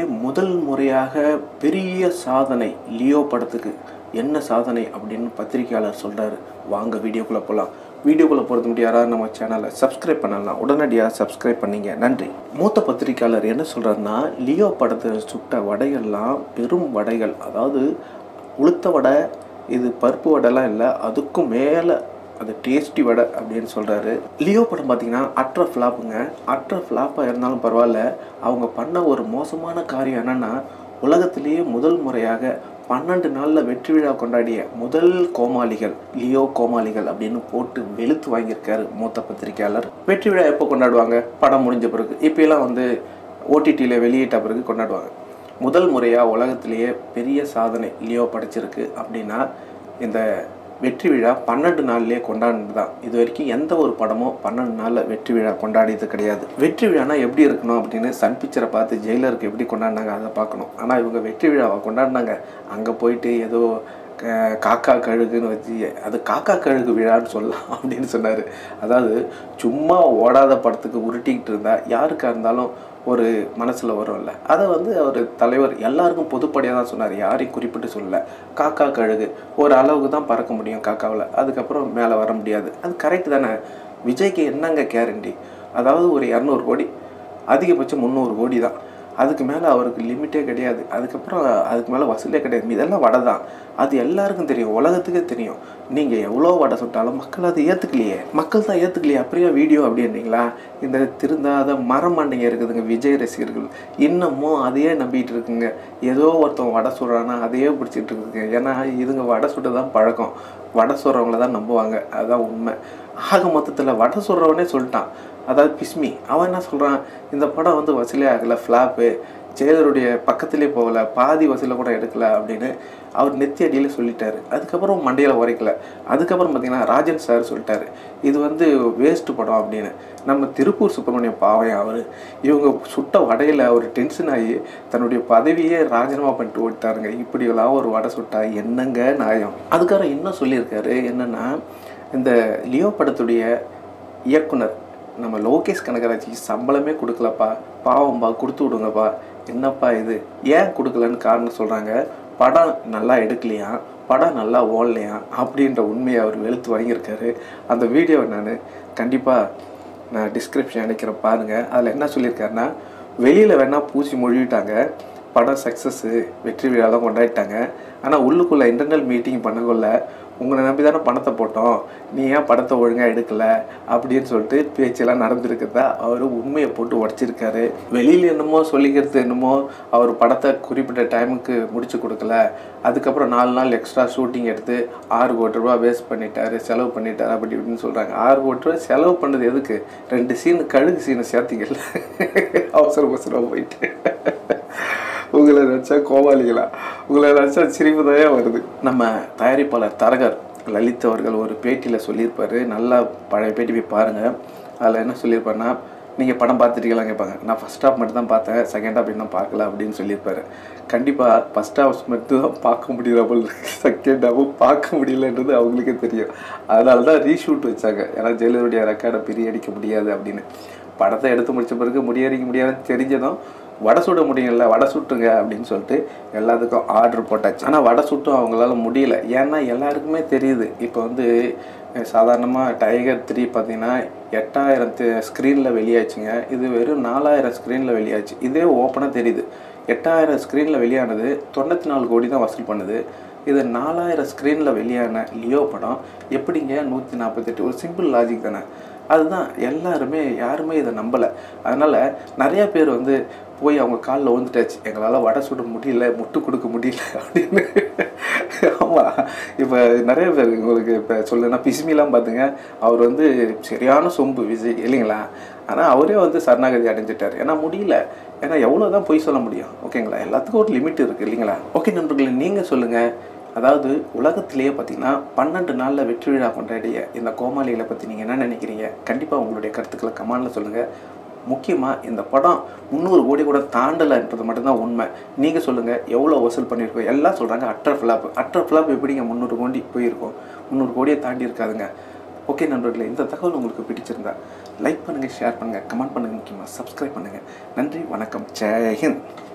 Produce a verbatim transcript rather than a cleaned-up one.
முதல் முறையாக பெரிய சாதனை லியோ படத்துக்கு. என்ன சாதனை அப்படின்னு பத்திரிகையாளர் சொல்கிறாரு. வாங்க வீடியோக்குள்ளே போகலாம். வீடியோக்குள்ளே போகிறது முடியாது. யாராவது நம்ம சேனலை சப்ஸ்கிரைப் பண்ணலாம். உடனடியாக சப்ஸ்கிரைப் பண்ணிங்க. நன்றி. மூத்த பத்திரிகையாளர் என்ன சொல்கிறாருன்னா, லியோ படத்தில் சுட்ட வடைகள்லாம் பெரும் வடைகள். அதாவது உளுத்த வடை, இது பருப்பு வடைலாம் இல்லை, அதுக்கும் மேலே அது டேஸ்டி வடை அப்படின்னு சொல்கிறாரு. லியோ படம் பார்த்திங்கன்னா அற்ற ஃப்ளாப்புங்க. அற்ற ஃப்ளாப்பாக இருந்தாலும் பரவாயில்ல, அவங்க பண்ண ஒரு மோசமான காரியம் என்னென்னா, உலகத்திலேயே முதல் முறையாக பன்னெண்டு நாளில் வெற்றி விழா கொண்டாடிய முதல் கோமாளிகள் லியோ கோமாளிகள் அப்படின்னு போட்டு வெளுத்து வாங்கியிருக்காரு மூத்த பத்திரிகையாளர். வெற்றி விழா எப்போ கொண்டாடுவாங்க? படம் முடிஞ்ச பிறகு. இப்போலாம் வந்து ஓடிடியில் வெளியிட்ட பிறகு கொண்டாடுவாங்க. முதல் முறையாக உலகத்திலேயே பெரிய சாதனை லியோ படைச்சிருக்கு அப்படின்னா இந்த வெற்றி விழா பன்னெண்டு நாள்லேயே கொண்டாடினது தான். இது வரைக்கும் எந்த ஒரு படமும் பன்னெண்டு நாளில் வெற்றி விழா கொண்டாடியது கிடையாது. வெற்றி விழானா எப்படி இருக்கணும் அப்படின்னு சன் பிக்சரை பார்த்து ஜெயிலருக்கு எப்படி கொண்டாடினாங்க அதை பார்க்கணும். ஆனால் இவங்க வெற்றி விழாவை கொண்டாடினாங்க. அங்கே போயிட்டு ஏதோ காக்கா கழுகுன்னு வச்சு, அது காக்கா கழுகு விழான்னு சொல்லலாம் அப்படின்னு சொன்னார். அதாவது சும்மா ஓடாத படத்துக்கு உருட்டிக்கிட்டு இருந்தால் யாருக்காக இருந்தாலும் ஒரு மனசில் வரும்ல, அதை வந்து அவர் தலைவர் எல்லாருக்கும் பொதுப்படையாக தான் சொன்னார். யாரையும் குறிப்பிட்டு சொல்லலை. காக்கா கழுகு ஒரு அளவுக்கு தான் பறக்க முடியும் காக்காவில், அதுக்கப்புறம் மேலே வர முடியாது. அது கரெக்டு தானே. விஜய்க்கு என்னங்க கேரண்டி? அதாவது ஒரு இரநூறு கோடி, அதிகபட்சம் முந்நூறு கோடி தான். அதுக்கு மேலே அவருக்கு லிமிட்டே கிடையாது. அதுக்கப்புறம் அதுக்கு மேலே வசூலே கிடையாது. இதெல்லாம் வடை தான். அது எல்லாருக்கும் தெரியும், உலகத்துக்கே தெரியும். நீங்கள் எவ்வளோ வடை சுட்டாலும் மக்கள் அதை ஏற்றுக்கலையே. மக்கள் தான் ஏற்றுக்கலையே. அப்படியே வீடியோ அப்படின்றீங்களா? இந்த திருந்தாத மரமண்டைங்க இருக்குதுங்க விஜய் ரசிகர்கள். இன்னமும் அதையே நம்பிட்டு இருக்குங்க. ஏதோ ஒருத்தன் வடை சுடுறான்னா அதையே பிடிச்சிட்டு இருக்குங்க. ஏன்னா இதுங்க வடை சுட்டு தான் பழக்கம். வடை சுடுறவங்கள தான் நம்புவாங்க. அதுதான் உண்மை. ஆக மொத்தத்தில் வடை சுடுறவனே சொல்லிட்டான். அதாவது பிஸ்மி அவன் என்ன சொல்கிறான், இந்த படம் வந்து வசூலே ஆகலை, ஃப்ளாப்பு, ஜெயலருடைய பக்கத்துலேயே போகலை, பாதி வசூலை கூட எடுக்கலை அப்படின்னு அவர் நெத்தி அடியில் சொல்லிட்டாரு. அதுக்கப்புறம் மண்டையில் உரைக்கலை. அதுக்கப்புறம் பார்த்திங்கன்னா ராஜன் சார் சொல்லிட்டாரு, இது வந்து வேஸ்ட்டு படம் அப்படின்னு. நம்ம திருப்பூர் சுப்பிரமணியம் பாவையும் அவர் இவங்க சுட்ட வடையில் அவர் டென்ஷன் ஆகி தன்னுடைய பதவியே ராஜினாமா பண்ணிட்டு ஓட்டாருங்க. இப்படியெல்லாம் ஒரு வடை சுட்டா என்னங்க நியாயம்? அதுக்கப்புறம் இன்னும் சொல்லியிருக்காரு என்னென்னா, இந்த லியோ படத்துடைய இயக்குனர் நம்ம லோகேஷ் கனகராஜுக்கு சம்பளமே கொடுக்கலப்பா, பாவம்பா, கொடுத்து விடுங்கப்பா. என்னப்பா இது, ஏன் கொடுக்கலன்னு காரணம் சொல்கிறாங்க. படம் நல்லா எடுக்கலையா, படம் நல்லா ஓடலையா அப்படின்ற உண்மையை அவர் வெளுத்து வாங்கியிருக்காரு. அந்த வீடியோவை நான் கண்டிப்பாக நான் டிஸ்கிரிப்ஷன் அனுப்பிக்கிறேன் பாருங்கள். அதில் என்ன சொல்லியிருக்காருன்னா, வெளியில் வேணால் பூசி மொழிவிட்டாங்க, படம் சக்ஸஸ்ஸு, வெற்றி விழாலாம் கொண்டாடிட்டாங்க. ஆனால் உள்ளுக்குள்ளே இன்டர்னல் மீட்டிங் பண்ணக்குள்ள உங்களை நம்பி தானே பணத்தை போட்டோம், நீ ஏன் படத்தை ஒழுங்காக எடுக்கலை அப்படின்னு சொல்லிட்டு பேச்செல்லாம் நடந்துருக்குதா அவர் உண்மையை போட்டு உடச்சிருக்காரு. வெளியில் என்னமோ சொல்லிக்கிறது என்னமோ அவர் படத்தை குறிப்பிட்ட டைமுக்கு முடிச்சு கொடுக்கல, அதுக்கப்புறம் நாலு நாள் எக்ஸ்ட்ரா ஷூட்டிங் எடுத்து ஆறு கோடி ரூபா வேஸ்ட் பண்ணிட்டாரு, செலவு பண்ணிட்டாரு அப்படி இப்படின்னு சொல்கிறாங்க. ஆறு கோடி ரூபா செலவு பண்ணது எதுக்கு? ரெண்டு சீனு கழுகு சீனை சேர்த்திக்கல, அவசர அவசரம் போயிட்டு. உங்களை நினச்சா கோமாளிகளா, உங்களை நினச்சா சிரிப்பு தான் வருது. நம்ம தயாரிப்பாளர் தரகர் லலித் அவர்கள் ஒரு பேட்டியில் சொல்லியிருப்பார். நல்லா பழைய பேட்டி போய் பாருங்கள். அதில் என்ன சொல்லியிருப்பாருன்னா, நீங்கள் படம் பார்த்துட்டீங்களான்னு கேட்பாங்க. நான் ஃபஸ்ட் ஹாஃப் மட்டும் தான் பார்த்தேன், செகண்ட் ஹாஃப் இன்னும் பார்க்கல அப்படின்னு சொல்லியிருப்பாரு. கண்டிப்பாக ஃபஸ்ட் ஹாஃப் மட்டும் தான் பார்க்க முடியல போல் இருக்குது, செகண்ட் ஹாஃபும் பார்க்க முடியலன்றது அவங்களுக்கே தெரியும். அதனால தான் ரீஷூட் வச்சாங்க. ஏன்னா ஜெயலருடைய ரெக்கார்டை பிரியடிக்க முடியாது அப்படின்னு. படத்தை எடுத்து முடித்த பிறகு முடியடிக்க முடியாதுன்னு தெரிஞ்சதும் வடை சுட முடியல, வடை சுட்டுங்க அப்படின்னு சொல்லிட்டு எல்லாத்துக்கும் ஆர்டர் போட்டாச்சு. ஆனால் வடை சுட்டும் அவங்களால முடியல. ஏன்னா எல்லாருக்குமே தெரியுது, இப்போ வந்து சாதாரணமாக டைகர் த்ரீ பார்த்திங்கன்னா எட்டாயிரம் ஸ்க்ரீனில் வெளியாச்சுங்க. இது வெறும் நாலாயிரம் ஸ்க்ரீனில் வெளியாச்சு. இதே ஓப்பனாக தெரியுது. எட்டாயிரம் ஸ்க்ரீனில் வெளியானது தொண்ணூற்றி நாலு கோடி தான் வசூல் பண்ணுது. இது நாலாயிரம் ஸ்க்ரீனில் வெளியான லியோ படம் எப்படிங்க நூற்றி நாற்பத்தெட்டு? ஒரு சிம்பிள் லாஜிக் தானே. அதுதான் எல்லாருமே யாருமே இதை நம்பலை. அதனால் நிறையா பேர் வந்து போய் அவங்க காலில் விழுந்துட்டாச்சு, எங்களால் வடை சுட முடியல, முட்டு கொடுக்க முடியல அப்படின்னு. ஆமாம், இப்போ நிறைய பேர் உங்களுக்கு இப்போ சொல்லுன்னா பிஸ்மிலாம் பார்த்துங்க, அவர் வந்து சரியான சொம்பு விஜய் இல்லைங்களா. ஆனால் அவரே வந்து சரணாகதி அடைஞ்சிட்டார். ஏன்னா முடியல. ஏன்னா எவ்வளோ தான் பொய் சொல்ல முடியும்? ஓகேங்களா, எல்லாத்துக்கும் ஒரு லிமிட் இருக்குது இல்லைங்களா. ஓகே நண்பர்களே, நீங்கள் சொல்லுங்கள். அதாவது உலகத்திலேயே பார்த்திங்கன்னா பன்னெண்டு நாளில் வெற்றி விழா கொண்டாடிய இந்த கோமாளிகளை பற்றி நீங்கள் என்ன நினைக்கிறீங்க? கண்டிப்பாக உங்களுடைய கருத்துக்களை கமெண்டில் சொல்லுங்கள். முக்கியமாக இந்த படம் முந்நூறு கோடி கூட தாண்டலைன்றது மட்டும்தான் உண்மை. நீங்கள் சொல்லுங்கள், எவ்வளோ வசூல் பண்ணியிருக்கோம்? எல்லாம் சொல்கிறாங்க அற்ற ஃப்ளாப். அற்ற ஃப்ளாப் எப்படிங்க முந்நூறு கோடி போயிருக்கோம்? முந்நூறு கோடியை தாண்டி இருக்காதுங்க. ஓகே நண்பர்களே, இந்த தகவல் உங்களுக்கு பிடிச்சிருந்தா லைக் பண்ணுங்கள், ஷேர் பண்ணுங்கள், கமெண்ட் பண்ணுங்கள், முக்கியமாக சப்ஸ்கிரைப் பண்ணுங்கள். நன்றி, வணக்கம், ஜெய் ஹிந்த்.